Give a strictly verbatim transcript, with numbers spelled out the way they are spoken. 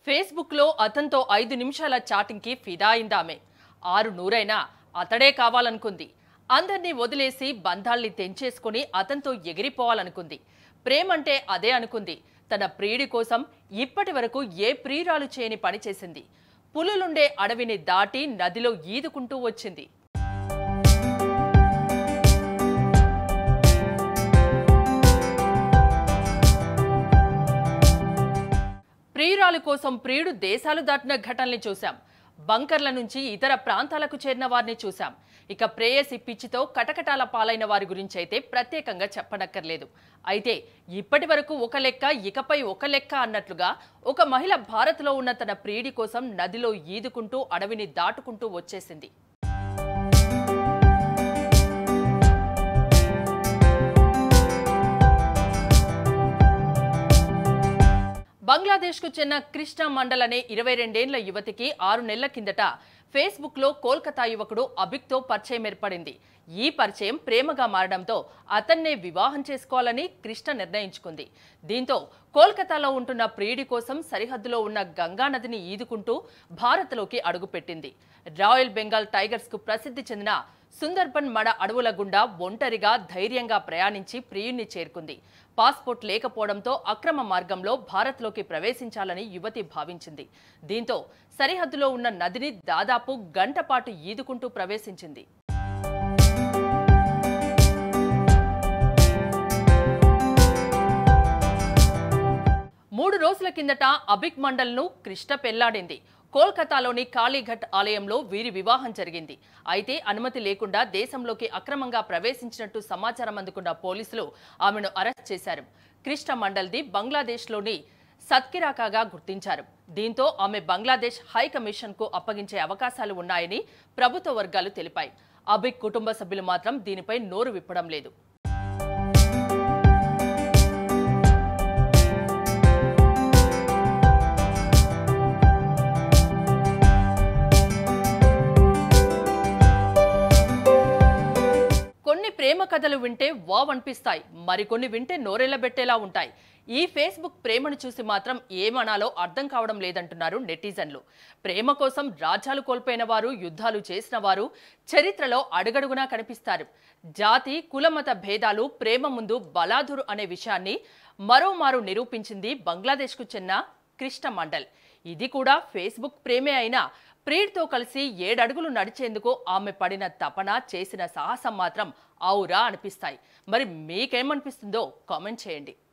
Facebook లో అతనితో ఐదు నిమిషాల చాటింగ్ కి ఫిదా అయిందామె. ఆరు నూరైనా అతడే కావాలనుకుంది. అందర్నీ వదిలేసి బంధాల్ని తెంచేసుకుని అతనితో ఎగిరిపోవాలనుకుంది. ప్రేమంటే అదే అనుకుంది. తన ప్రియుడి కోసం ఇప్పటి వరకు ఏ ప్రియురాలు చేయని పని చేసింది. పులులుండే అడవిని దాటి నదిలో ఈదుకుంటూ వచ్చింది. ప్రియురాలు కోసం ప్రియుడు దేశాలు దాటిన ఘటనల్ని చూశాం. బంకర్ల నుంచి ఇతర ప్రాంతాలకు చేరిన వారిని చూశాం. ఇక ప్రేయసి పిచ్చితో కటకటాల పాలైన వారి గురించి అయితే ప్రత్యేకంగా చెప్పనక్కర్లేదు. అయితే ఇప్పటి వరకు ఒక లెక్క, ఇకపై ఒక లెక్క అన్నట్లుగా ఒక మహిళ భారత్లో ఉన్న తన ప్రియుడి కోసం నదిలో ఈదుకుంటూ అడవిని దాటుకుంటూ వచ్చేసింది. బంగ్లాదేశ్ కు చెందిన కృష్ణ మండల్ అనే ఇరవై రెండేళ్ల యువతికి ఆరు నెలల కిందట ఫేస్బుక్ లో కోల్కతా యువకుడు అభిక్ తో పరిచయం ఏర్పడింది. ఈ పరిచయం ప్రేమగా మారడంతో అతన్నే వివాహం చేసుకోవాలని కృష్ణ నిర్ణయించుకుంది. దీంతో కోల్కతాలో ఉంటున్న ప్రియుడి కోసం సరిహద్దులో ఉన్న గంగా నదిని ఈదుకుంటూ భారత్లోకి అడుగుపెట్టింది. రాయల్ బెంగాల్ టైగర్స్ కు ప్రసిద్ధి చెందిన సుందర్బన్ మడ అడవుల గుండా ఒంటరిగా ధైర్యంగా ప్రయాణించి ప్రియుణ్ణి చేరుకుంది. పాస్పోర్ట్ లేకపోవడంతో అక్రమ మార్గంలో భారత్లోకి ప్రవేశించాలని యువతి భావించింది. దీంతో సరిహద్దులో ఉన్న నదిని దాదాపు గంట పాటు ఈదుకుంటూ ప్రవేశించింది. మూడు రోజుల కిందట అభిక్ మండల్ను కృష్ణ పెళ్లాడింది. కోల్కతాలోని కాళీఘట్ ఆలయంలో వీరి వివాహం జరిగింది. అయితే అనుమతి లేకుండా దేశంలోకి అక్రమంగా ప్రవేశించినట్టు సమాచారం అందుకున్న పోలీసులు ఆమెను అరెస్ట్ చేశారు. కృష్ణ మండల్ది బంగ్లాదేశ్లోని సత్కిరాకాగా గుర్తించారు. దీంతో ఆమె బంగ్లాదేశ్ హై కమిషన్ కు అప్పగించే అవకాశాలు ఉన్నాయని ప్రభుత్వ వర్గాలు తెలిపాయి. అభిక్ కుటుంబ సభ్యులు మాత్రం దీనిపై నోరు విప్పడం లేదు. కొన్ని ప్రేమ కథలు వింటే వావ్ అనిపిస్తాయి, మరికొన్ని వింటే నోరెళ్లబెట్టేలా ఉంటాయి. ఈ ఫేస్బుక్ ప్రేమను చూసి మాత్రం ఏమనాలో అర్థం కావడం లేదంటున్నారు నెటిజన్లు. ప్రేమ కోసం రాజ్యాలు కోల్పోయిన వారు, యుద్ధాలు చేసిన వారు చరిత్రలో అడుగడుగునా కనిపిస్తారు. జాతి, కులమత భేదాలు ప్రేమ ముందు బలాదురు అనే విషయాన్ని మరోమారు నిరూపించింది బంగ్లాదేశ్కు చెందిన కృష్ణ మండల్. ఇది కూడా ఫేస్బుక్ ప్రేమే అయినా ప్రియుడితో కలిసి ఏడడుగులు నడిచేందుకు ఆమె పడిన తపన, చేసిన సాహసం మాత్రం ఔరా అనిపిస్తాయి. మరి మీకేమనిపిస్తుందో కామెంట్ చేయండి.